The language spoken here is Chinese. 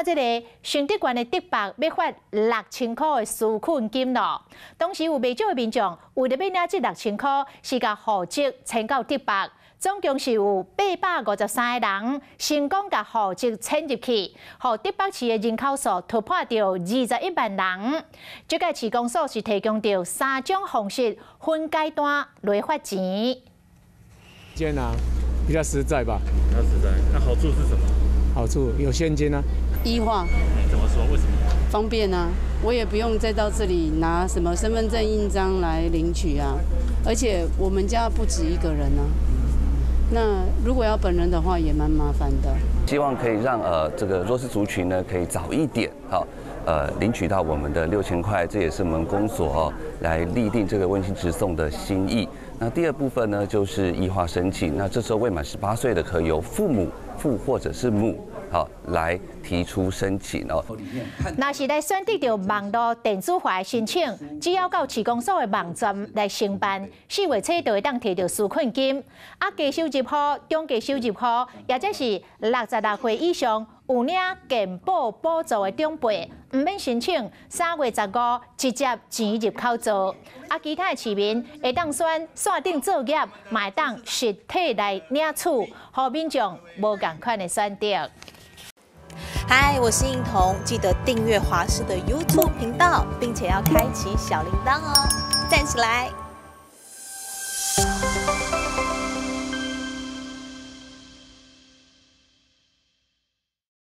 这个成德县的德北要发6000块的纾困金咯。当时有不少的民众为了要领这6000块，是甲户籍迁到德北，总共是有853个人成功甲户籍迁入去，互德北市的人口数突破到21万人。这个市公所是提供到3种方式分阶段来发钱。 间啊，比较实在吧？ 比较实在。那好处是什么？ 好处有现金啊。 医化。 怎么说？为什么？ 方便啊，我也不用再到这里拿什么身份证印章来领取啊，而且我们家不止一个人啊。那如果要本人的话，也蛮麻烦的。 希望可以让这个弱势族群呢，可以早一点领取到我们的6000块，这也是我们公所来立定这个温馨直送的心意。那第二部分呢，就是医化申请。那这时候未满18岁的，可由父或者是母来提出申请哦。 若是来选择到网络电子化的申请，只要到市公所的网站来申办，4月初就会当摕到纾困金。低收入户、中低收入户，或者是66岁以上有领健保补助的长辈，唔免申请3月15直接钱入口做。其他的市民会当选线顶作业，嘛会当实体来领取，互民众无同款的选择。 嗨，我是映彤，记得订阅华视的 YouTube 频道，并且要开启小铃铛哦，站起来！